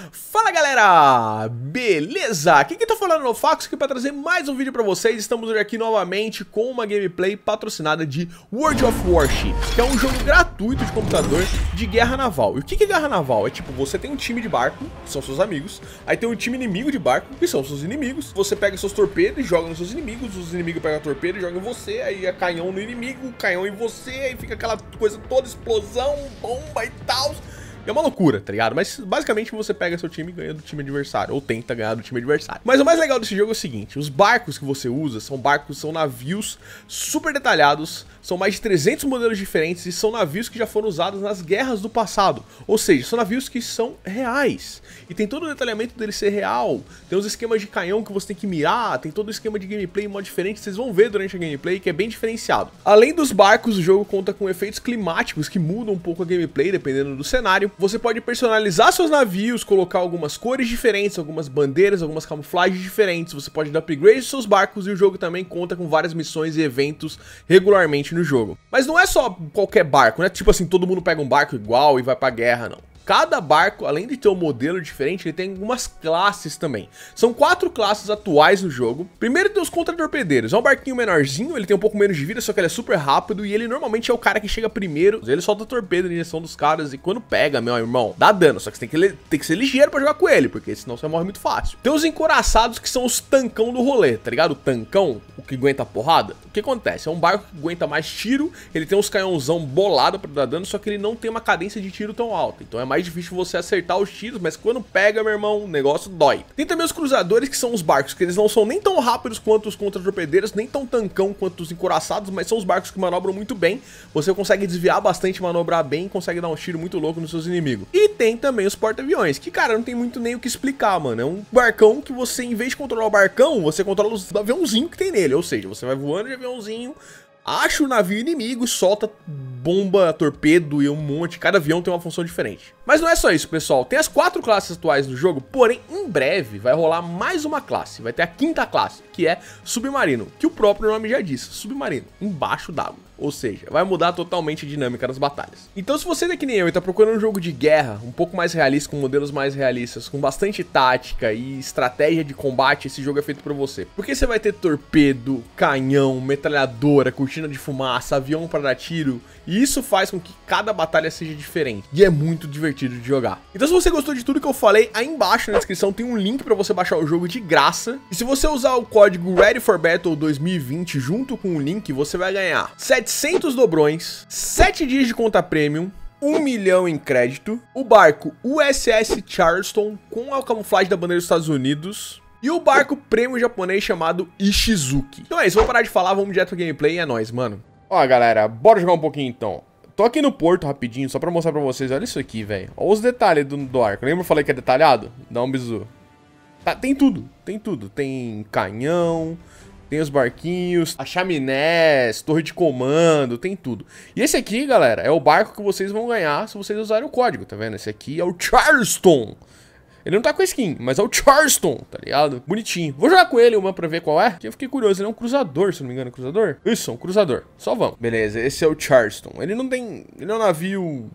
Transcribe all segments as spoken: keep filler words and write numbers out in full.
Fala galera, beleza? Aqui quem tá falando é o Fax aqui para trazer mais um vídeo pra vocês. Estamos hoje aqui novamente com uma gameplay patrocinada de World of Warships, que é um jogo gratuito de computador de guerra naval. E o que é guerra naval? É tipo, você tem um time de barco, que são seus amigos, aí tem um time inimigo de barco, que são seus inimigos. Você pega seus torpedos e joga nos seus inimigos, os inimigos pegam a torpedo e jogam em você, aí é canhão no inimigo, canhão em você, aí fica aquela coisa toda, explosão, bomba e tal. É uma loucura, tá ligado? Mas basicamente você pega seu time e ganha do time adversário, ou tenta ganhar do time adversário. Mas o mais legal desse jogo é o seguinte: os barcos que você usa são barcos, são navios super detalhados, são mais de trezentos modelos diferentes e são navios que já foram usados nas guerras do passado. Ou seja, são navios que são reais. E tem todo o detalhamento dele ser real. Tem os esquemas de canhão que você tem que mirar, tem todo o esquema de gameplay em modo diferente, vocês vão ver durante a gameplay, que é bem diferenciado. Além dos barcos, o jogo conta com efeitos climáticos que mudam um pouco a gameplay dependendo do cenário. Você pode personalizar seus navios, colocar algumas cores diferentes, algumas bandeiras, algumas camuflagens diferentes. Você pode dar upgrade aos seus barcos e o jogo também conta com várias missões e eventos regularmente no jogo. Mas não é só qualquer barco, não é tipo assim, todo mundo pega um barco igual e vai pra guerra, não. Cada barco, além de ter um modelo diferente, ele tem algumas classes também. São quatro classes atuais no jogo. Primeiro tem os contra-torpedeiros. É um barquinho menorzinho, ele tem um pouco menos de vida, só que ele é super rápido e ele normalmente é o cara que chega primeiro. Ele solta torpedo na direção dos caras e quando pega, meu irmão, dá dano. Só que você tem que, tem que ser ligeiro pra jogar com ele, porque senão você morre muito fácil. Tem os encoraçados, que são os tancão do rolê, tá ligado? O tancão, o que aguenta a porrada. O que acontece? É um barco que aguenta mais tiro, ele tem uns canhãozão bolado pra dar dano, só que ele não tem uma cadência de tiro tão alta. Então é mais difícil você acertar os tiros, mas quando pega, meu irmão, o negócio dói. Tem também os cruzadores, que são os barcos que eles não são nem tão rápidos quanto os contra-torpedeiros, nem tão tancão quanto os encoraçados, mas são os barcos que manobram muito bem. Você consegue desviar bastante, manobrar bem e consegue dar um tiro muito louco nos seus inimigos. E tem também os porta-aviões, que, cara, não tem muito nem o que explicar, mano. É um barcão que você, em vez de controlar o barcão, você controla os aviãozinhos que tem nele. Ou seja, você vai voando de aviãozinho, acha o navio inimigo e solta bomba, torpedo e um monte. Cada avião tem uma função diferente. Mas não é só isso, pessoal. Tem as quatro classes atuais do jogo, porém, em breve vai rolar mais uma classe. Vai ter a quinta classe, que é submarino, que o próprio nome já diz, submarino, embaixo d'água. Ou seja, vai mudar totalmente a dinâmica das batalhas. Então, se você é que nem eu e tá procurando um jogo de guerra um pouco mais realista, com modelos mais realistas, com bastante tática e estratégia de combate, esse jogo é feito pra você. Porque você vai ter torpedo, canhão, metralhadora, cortina de fumaça, avião para dar tiro, e isso faz com que cada batalha seja diferente. E é muito divertido de jogar. Então, se você gostou de tudo que eu falei, aí embaixo na descrição tem um link pra você baixar o jogo de graça. E se você usar o código Ready for Battle dois mil e vinte junto com o link, você vai ganhar setecentos dobrões, sete dias de conta premium, um milhão em crédito, o barco U S S Charleston com a camuflagem da bandeira dos Estados Unidos e o barco premium japonês chamado Ishizuki. Então é isso, vamos parar de falar, vamos direto pro gameplay e é nóis, mano. Ó, galera, bora jogar um pouquinho então. Tô aqui no porto rapidinho, só pra mostrar pra vocês. Olha isso aqui, velho. Olha os detalhes do, do arco. Lembra que eu falei que é detalhado? Dá um bisu. Tá, tem tudo, tem tudo. Tem canhão, tem os barquinhos, a chaminés, torre de comando, tem tudo. E esse aqui, galera, é o barco que vocês vão ganhar se vocês usarem o código, tá vendo? Esse aqui é o Charleston. Ele não tá com skin, mas é o Charleston, tá ligado? Bonitinho. Vou jogar com ele uma pra ver qual é, que eu fiquei curioso. Ele é um cruzador, se não me engano, é um cruzador? Isso, é um cruzador. Só vamos. Beleza, esse é o Charleston. Ele não tem... Ele é um navio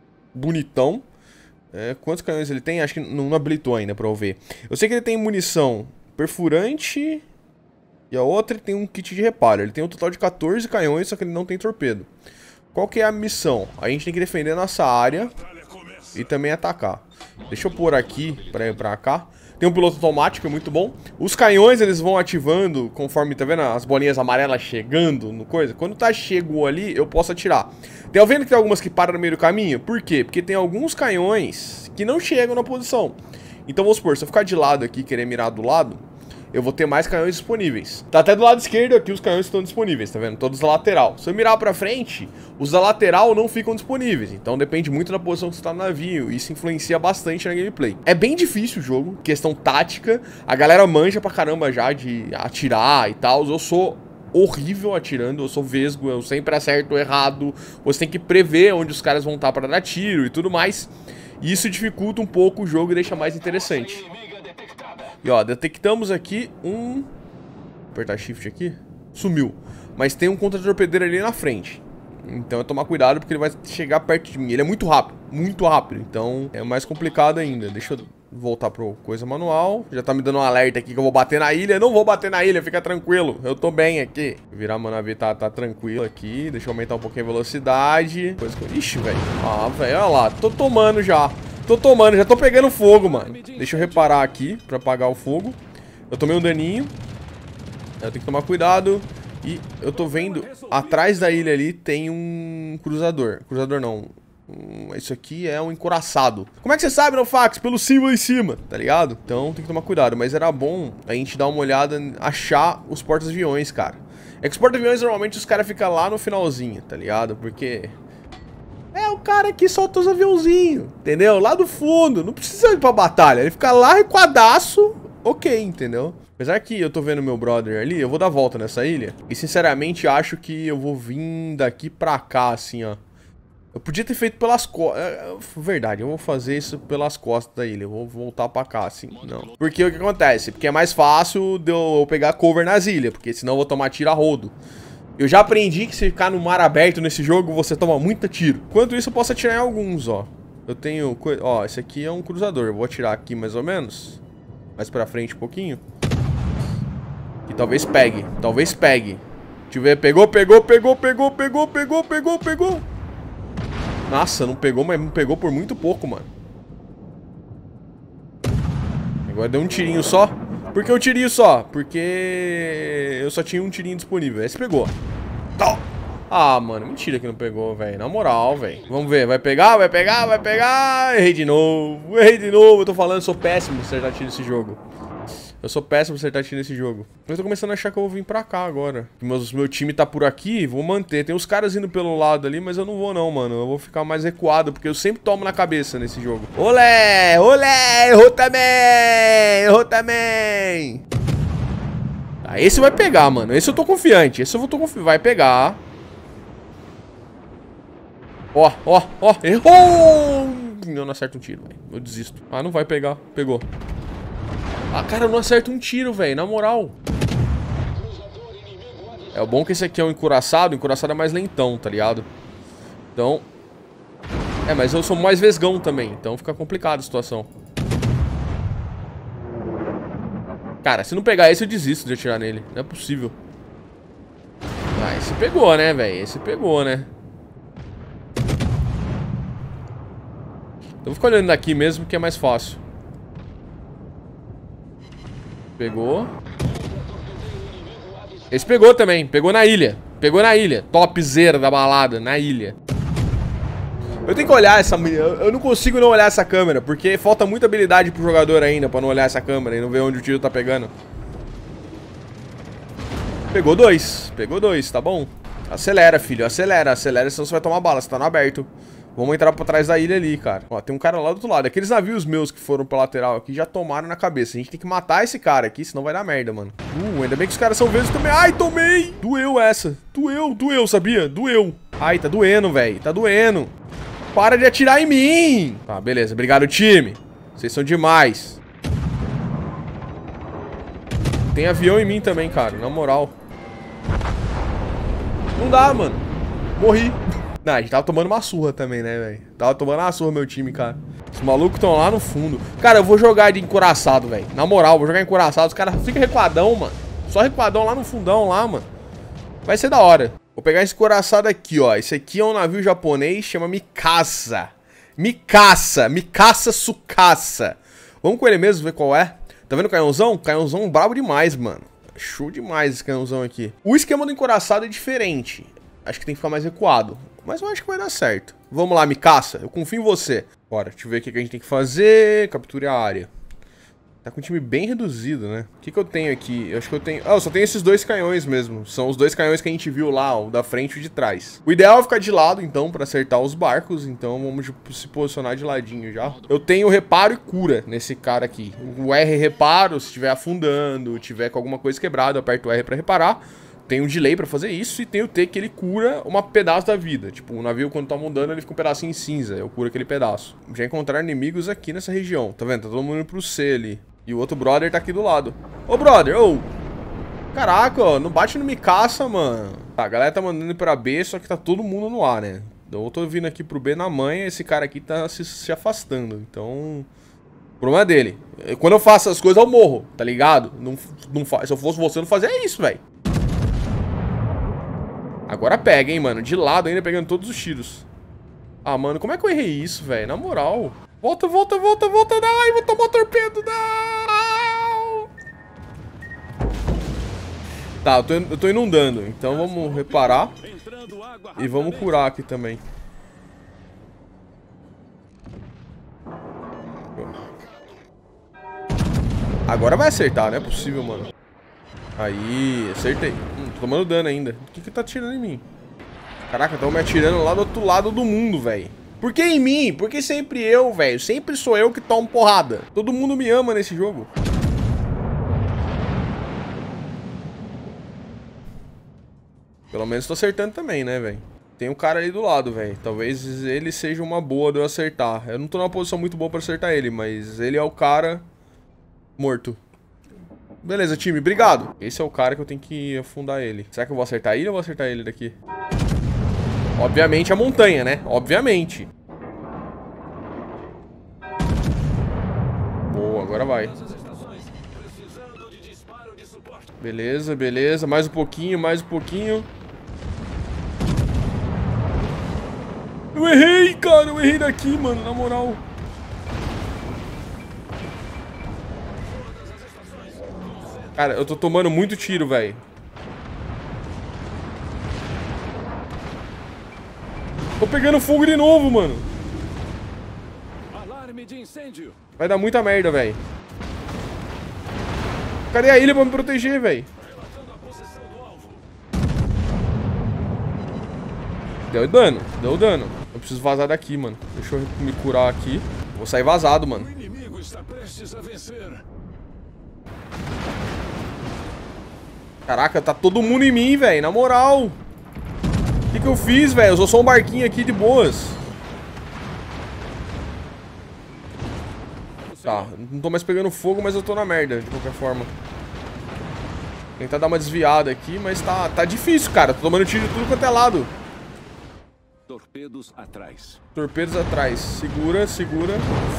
bonitão. É, quantos canhões ele tem? Acho que não, não habilitou ainda pra eu ver. Eu sei que ele tem munição perfurante e a outra tem um kit de reparo. Ele tem um total de quatorze canhões, só que ele não tem torpedo. Qual que é a missão? A gente tem que defender nossa área e também atacar. Deixa eu pôr aqui pra ir pra cá. Tem um piloto automático, é muito bom. Os canhões, eles vão ativando conforme, tá vendo? As bolinhas amarelas chegando no coisa. Quando tá chegou ali, eu posso atirar. Tem vendo que tem algumas que param no meio do caminho? Por quê? Porque tem alguns canhões que não chegam na posição. Então, vamos supor, se eu ficar de lado aqui e querer mirar do lado, eu vou ter mais canhões disponíveis. Tá até do lado esquerdo aqui os canhões estão disponíveis, tá vendo? Todos da lateral. Se eu mirar pra frente, os da lateral não ficam disponíveis. Então depende muito da posição que você tá no navio. Isso influencia bastante na gameplay. É bem difícil o jogo, questão tática. A galera manja pra caramba já de atirar e tal. Eu sou horrível atirando, eu sou vesgo, eu sempre acerto errado. Você tem que prever onde os caras vão estar pra dar tiro e tudo mais. E isso dificulta um pouco o jogo e deixa mais interessante. E ó, detectamos aqui um... Apertar shift aqui. Sumiu. Mas tem um contra-torpedeiro ali na frente. Então é tomar cuidado porque ele vai chegar perto de mim. Ele é muito rápido, muito rápido. Então é mais complicado ainda. Deixa eu voltar pro coisa manual. Já tá me dando um alerta aqui que eu vou bater na ilha. Não vou bater na ilha, fica tranquilo. Eu tô bem aqui. Vou virar a Manavi, tá, tá tranquilo aqui. Deixa eu aumentar um pouquinho a velocidade. Coisa que eu... Ixi, velho. Ah, velho, olha lá. Tô tomando já. Tô tomando, já tô pegando fogo, mano. Deixa eu reparar aqui pra apagar o fogo. Eu tomei um daninho. Eu tenho que tomar cuidado. E eu tô vendo, atrás da ilha ali tem um cruzador. Cruzador não. Um, isso aqui é um encouraçado. Como é que você sabe, NoFax? Pelo símbolo em cima, tá ligado? Então tem que tomar cuidado. Mas era bom a gente dar uma olhada, achar os porta-aviões, cara. É que os porta-aviões normalmente os caras ficam lá no finalzinho, tá ligado? Porque... é o cara que solta os aviãozinhos, entendeu? Lá do fundo. Não precisa ir pra batalha. Ele fica lá recuadaço, ok, entendeu? Apesar que eu tô vendo meu brother ali, eu vou dar volta nessa ilha. E sinceramente acho que eu vou vir daqui pra cá, assim, ó. Eu podia ter feito pelas costas. É, verdade, eu vou fazer isso pelas costas da ilha. Eu vou voltar pra cá, assim. Não. Porque o que acontece? Porque é mais fácil de eu pegar cover nas ilhas. Porque senão eu vou tomar tiro a rodo. Eu já aprendi que se ficar no mar aberto nesse jogo, você toma muito tiro. Enquanto isso, eu posso atirar em alguns, ó. Eu tenho... ó, esse aqui é um cruzador. Eu vou atirar aqui mais ou menos. Mais pra frente um pouquinho. E talvez pegue, talvez pegue. Deixa eu ver, pegou, pegou, pegou, pegou, pegou, pegou, pegou, pegou. Nossa, não pegou, mas não pegou por muito pouco, mano. Agora deu um tirinho só. Por que um tirinho só? Porque eu só tinha um tirinho disponível. Esse pegou. Ah, mano, mentira que não pegou, velho. Na moral, velho. Vamos ver, vai pegar, vai pegar, vai pegar. Errei de novo, errei de novo. Eu tô falando, sou péssimo em acertar tiro nesse jogo. Eu sou péssimo em acertar tiro nesse jogo. Eu tô começando a achar que eu vou vir pra cá agora. Meus, meu time tá por aqui, vou manter. Tem os caras indo pelo lado ali, mas eu não vou não, mano. Eu vou ficar mais recuado, porque eu sempre tomo na cabeça nesse jogo. Olé, olé, errou também, errou também. Tá, esse vai pegar, mano. Esse eu tô confiante, esse eu tô confiante. Vai pegar. Ó, ó, ó, errou. Eu não acerto um tiro, velho. Eu desisto. Ah, não vai pegar, pegou. Ah, cara, eu não acerto um tiro, velho, na moral. É o bom que esse aqui é um encouraçado. O encouraçado é mais lentão, tá ligado? Então... é, mas eu sou mais vesgão também. Então fica complicada a situação. Cara, se não pegar esse, eu desisto de atirar nele. Não é possível. Ah, esse pegou, né, velho? Esse pegou, né? Eu vou ficar olhando daqui mesmo, que é mais fácil. Pegou. Esse pegou também. Pegou na ilha. Pegou na ilha. Topzera da balada. Na ilha. Eu tenho que olhar essa... eu não consigo não olhar essa câmera. Porque falta muita habilidade pro jogador ainda pra não olhar essa câmera e não ver onde o tiro tá pegando. Pegou dois. Pegou dois, tá bom. Acelera, filho. Acelera. Acelera, senão você vai tomar bala. Você tá no aberto. Vamos entrar pra trás da ilha ali, cara. Ó, tem um cara lá do outro lado. Aqueles navios meus que foram pra lateral aqui já tomaram na cabeça. A gente tem que matar esse cara aqui, senão vai dar merda, mano. Uh, ainda bem que os caras são vezes também. Ai, tomei! Doeu essa. Doeu, doeu, sabia? Doeu. Ai, tá doendo, velho. Tá doendo. Para de atirar em mim! Tá, beleza. Obrigado, time. Vocês são demais. Tem avião em mim também, cara. Na moral. Não dá, mano. Morri. Não, a gente tava tomando uma surra também, né, velho? Tava tomando uma surra, meu time, cara. Os malucos estão lá no fundo. Cara, eu vou jogar de encouraçado, velho. Na moral, vou jogar encouraçado. Os caras ficam recuadão, mano. Só recuadão lá no fundão, lá, mano. Vai ser da hora. Vou pegar esse encouraçado aqui, ó. Esse aqui é um navio japonês, chama Mikasa. Mikasa. Mikasa Tsukasa. Vamos com ele mesmo, ver qual é. Tá vendo o canhãozão? Canhãozão brabo demais, mano. Show demais esse canhãozão aqui. O esquema do encouraçado é diferente. Acho que tem que ficar mais recuado. Mas eu acho que vai dar certo. Vamos lá, Mikasa. Eu confio em você. Bora, deixa eu ver o que a gente tem que fazer. Capture a área. Tá com um time bem reduzido, né? O que que eu tenho aqui? Eu acho que eu tenho... ah, eu só tenho esses dois canhões mesmo. São os dois canhões que a gente viu lá, o da frente e o de trás. O ideal é ficar de lado, então, pra acertar os barcos. Então, vamos se posicionar de ladinho já. Eu tenho reparo e cura nesse cara aqui. O R reparo, se estiver afundando, tiver com alguma coisa quebrada, eu aperto o R pra reparar. Tem um delay pra fazer isso e tem o T que ele cura uma pedaço da vida. Tipo, o navio quando toma um dano ele fica um pedacinho cinza. Eu curo aquele pedaço. Já encontraram inimigos aqui nessa região. Tá vendo? Tá todo mundo indo pro C ali. E o outro brother tá aqui do lado. Ô, brother, ô! Caraca, ó, não bate no Mikasa, mano. Tá, a galera tá mandando ir pra B, só que tá todo mundo no A, né? Eu tô vindo aqui pro B na manha, esse cara aqui tá se, se afastando. Então, o problema é dele. Quando eu faço as coisas, eu morro, tá ligado? Não, não fa... Se eu fosse você, eu não fazia isso, velho. Agora pega, hein, mano. De lado ainda, pegando todos os tiros. Ah, mano, como é que eu errei isso, velho? Na moral. Volta, volta, volta, volta. Ai, vou tomar torpedo. Não. Tá, eu tô, eu tô inundando. Então vamos reparar. E vamos curar aqui também. Agora vai acertar, não é possível, mano. Aí, acertei. Hum, tô tomando dano ainda. O que que tá atirando em mim? Caraca, estão me atirando lá do outro lado do mundo, velho. Por que em mim? Por que sempre eu, velho? Sempre sou eu que tomo porrada. Todo mundo me ama nesse jogo. Pelo menos tô acertando também, né, velho? Tem um cara ali do lado, velho. Talvez ele seja uma boa de eu acertar. Eu não tô numa posição muito boa pra acertar ele, mas ele é o cara morto. Beleza, time, obrigado. Esse é o cara que eu tenho que afundar ele. Será que eu vou acertar ele ou vou acertar ele daqui? Obviamente a montanha, né? Obviamente. Boa, agora vai. Beleza, beleza. Mais um pouquinho, mais um pouquinho. Eu errei, cara. Eu errei daqui, mano. Na moral. Cara, eu tô tomando muito tiro, velho. Tô pegando fogo de novo, mano. Alarme de incêndio. Vai dar muita merda, velho. Cadê a ilha pra me proteger, velho? Deu dano, deu dano. Eu preciso vazar daqui, mano. Deixa eu me curar aqui. Vou sair vazado, mano. O inimigo está prestes a vencer. Caraca, tá todo mundo em mim, velho. Na moral. O que que eu fiz, velho? Eu sou só um barquinho aqui de boas. Tá, não tô mais pegando fogo, mas eu tô na merda, de qualquer forma. Tentar dar uma desviada aqui, mas tá, tá difícil, cara. Tô tomando tiro de tudo quanto é lado. Torpedos atrás. Torpedos atrás. Segura, segura.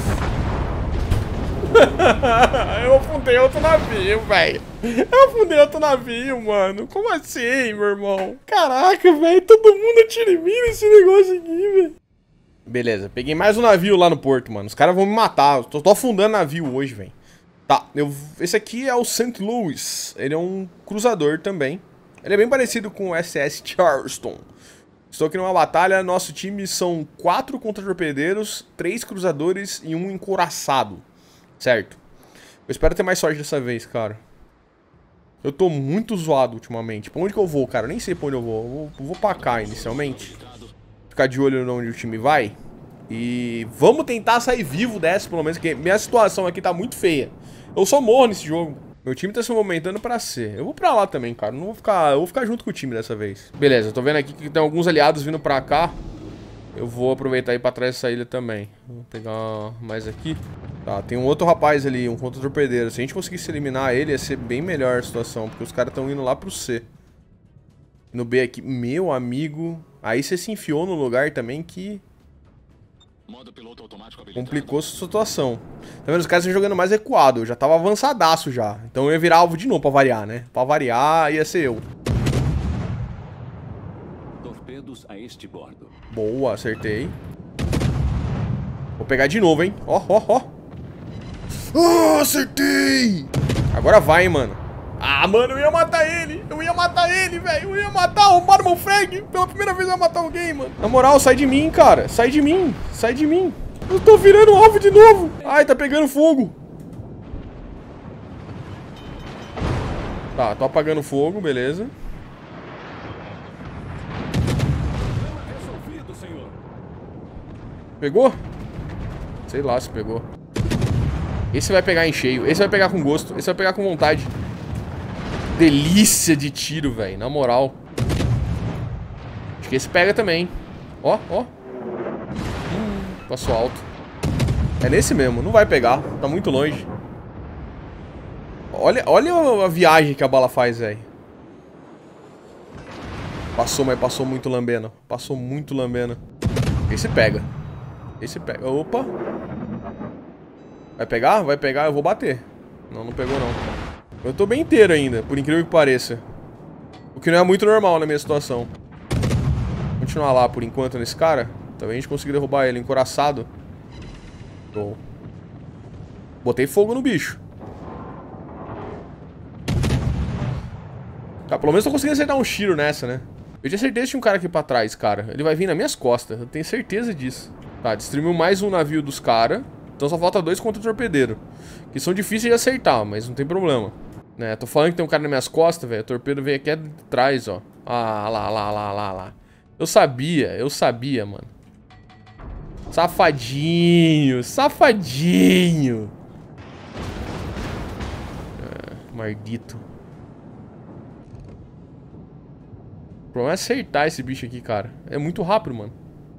Eu afundei outro navio, velho. Eu afundei outro navio, mano. Como assim, meu irmão? Caraca, velho. Todo mundo atira em mim nesse negócio aqui, velho. Beleza, peguei mais um navio lá no porto, mano. Os caras vão me matar. Eu tô, tô afundando navio hoje, velho. Tá, eu, esse aqui é o Saint Louis. Ele é um cruzador também. Ele é bem parecido com o S S Charleston. Estou aqui numa batalha. Nosso time são quatro contra-torpedeiros, três cruzadores e um encouraçado. Certo. Eu espero ter mais sorte dessa vez, cara. Eu tô muito zoado ultimamente. Pra onde que eu vou, cara? Eu nem sei pra onde eu vou. Eu vou, eu vou pra cá, inicialmente. Ficar de olho onde o time vai. E vamos tentar sair vivo dessa, pelo menos, porque minha situação aqui tá muito feia. Eu só morro nesse jogo. Meu time tá se movimentando pra C. Eu vou pra lá também, cara. Não vou ficar... Eu vou ficar junto com o time dessa vez. Beleza, eu tô vendo aqui que tem alguns aliados vindo pra cá. Eu vou aproveitar e ir pra trás dessa ilha também. Vou pegar mais aqui. Tá, tem um outro rapaz ali, um contra-torpedeiro. Se a gente conseguisse eliminar ele, ia ser bem melhor a situação. Porque os caras estão indo lá pro C. No B aqui, meu amigo. Aí você se enfiou no lugar também que... complicou a situação. Tá vendo? Os caras estão jogando mais recuado. Eu já tava avançadaço já. Então eu ia virar alvo de novo pra variar, né? Pra variar, ia ser eu. Torpedos a este bordo. Boa, acertei. Vou pegar de novo, hein? Ó, ó, ó. Ah, acertei! Agora vai, hein, mano. Ah, mano, eu ia matar ele. Eu ia matar ele, velho. Eu ia matar, arrombaram meu frag. Pela primeira vez eu ia matar alguém, mano. Na moral, sai de mim, cara. Sai de mim. Sai de mim. Eu tô virando alvo de novo. Ai, tá pegando fogo. Tá, tô apagando fogo, beleza. Pegou? Sei lá se pegou. Esse vai pegar em cheio. Esse vai pegar com gosto. Esse vai pegar com vontade. Delícia de tiro, velho. Na moral. Acho que esse pega também. Ó, ó. Hum, passou alto. É nesse mesmo. Não vai pegar. Tá muito longe. Olha, olha a viagem que a bala faz, velho. Passou, mas passou muito lambendo. Passou muito lambendo. Esse pega. Esse pega. Opa. Vai pegar? Vai pegar, eu vou bater. Não, não pegou não. Eu tô bem inteiro ainda, por incrível que pareça. O que não é muito normal na minha situação. Vou continuar lá por enquanto nesse cara. Talvez a gente consiga derrubar ele encoraçado. Show. Botei fogo no bicho. Tá, pelo menos tô conseguindo acertar um tiro nessa, né? Eu tinha certeza que tinha um cara aqui pra trás, cara. Ele vai vir nas minhas costas, eu tenho certeza disso. Tá, destruiu mais um navio dos caras. Então só falta dois contra o torpedeiro. Que são difíceis de acertar, mas não tem problema. Né, tô falando que tem um cara nas minhas costas, velho. O torpedo veio aqui atrás, ó. Ah, lá, lá, lá, lá, lá. Eu sabia, eu sabia, mano. Safadinho, safadinho. Ah, maldito. O problema é acertar esse bicho aqui, cara. É muito rápido, mano.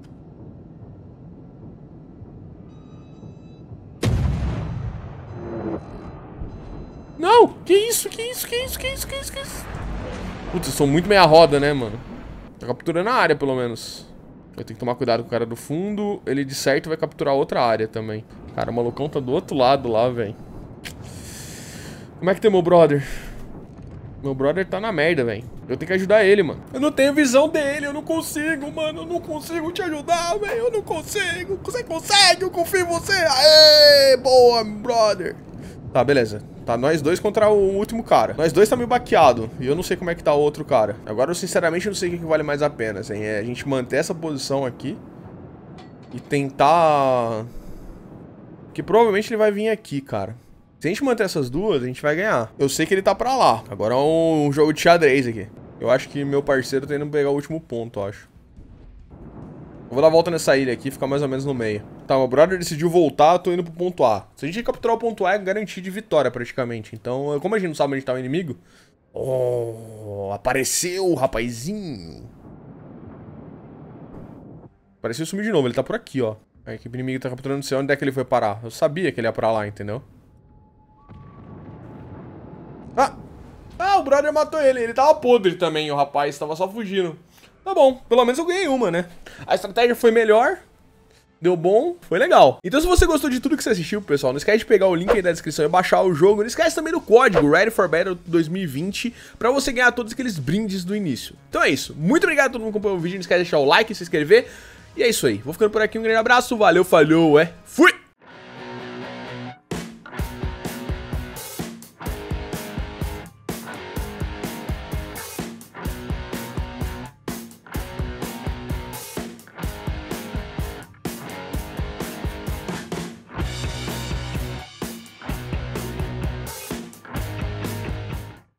Não! Que isso, que isso, que isso, que isso, que isso, que isso? Putz, eu sou muito meia roda, né, mano? Tá capturando a área, pelo menos. Eu tenho que tomar cuidado com o cara do fundo. Ele, de certo, vai capturar outra área também. Cara, o malucão tá do outro lado lá, velho. Como é que tem meu brother? Meu brother tá na merda, velho. Eu tenho que ajudar ele, mano. Eu não tenho visão dele, eu não consigo, mano. Eu não consigo te ajudar, velho. Eu não consigo. Você consegue, eu confio em você. Aê, boa, brother. Tá, beleza. Tá nós dois contra o último cara. Nós dois tá meio baqueado. E eu não sei como é que tá o outro cara. Agora eu sinceramente não sei o que vale mais a pena. Assim, é a gente manter essa posição aqui. E tentar... Que provavelmente ele vai vir aqui, cara. Se a gente manter essas duas, a gente vai ganhar. Eu sei que ele tá pra lá. Agora é um jogo de xadrez aqui. Eu acho que meu parceiro tá indo pegar o último ponto, eu acho. Eu vou dar a volta nessa ilha aqui e ficar mais ou menos no meio. Tá, meu brother decidiu voltar, eu tô indo pro ponto A. Se a gente capturar o ponto A, é garantia de vitória, praticamente. Então, como a gente não sabe onde tá o inimigo... Oh, apareceu, rapazinho. Apareceu e sumiu de novo, ele tá por aqui, ó. A equipe inimiga tá capturando, não sei onde é que ele foi parar. Eu sabia que ele ia pra lá, entendeu? Ah! Ah, o brother matou ele. Ele tava podre também, o rapaz. Tava só fugindo. Tá bom, pelo menos eu ganhei uma, né? A estratégia foi melhor. Deu bom, foi legal. Então se você gostou de tudo que você assistiu, pessoal, não esquece de pegar o link aí da descrição e baixar o jogo. Não esquece também do código Ready for Battle dois mil e vinte pra você ganhar todos aqueles brindes do início. Então é isso. Muito obrigado a todo mundo que acompanhou o vídeo. Não esquece de deixar o like, se inscrever. E é isso aí. Vou ficando por aqui. Um grande abraço. Valeu, falhou, é. Fui!